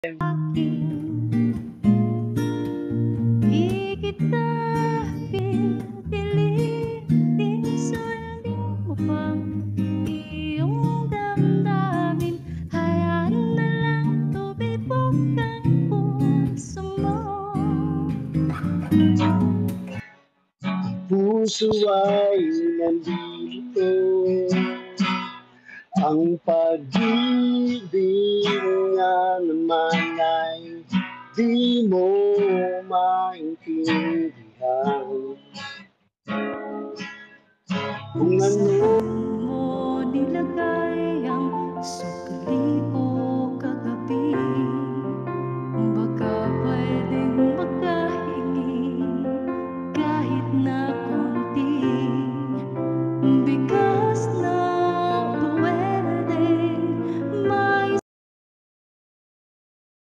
Di kita pipilitin, sundin mo pang iyong damdamin. Hayaan na lang tumibok ang puso mo. Puso ay nandito, ang pag-ibig nga naman ay di mo maintindihan.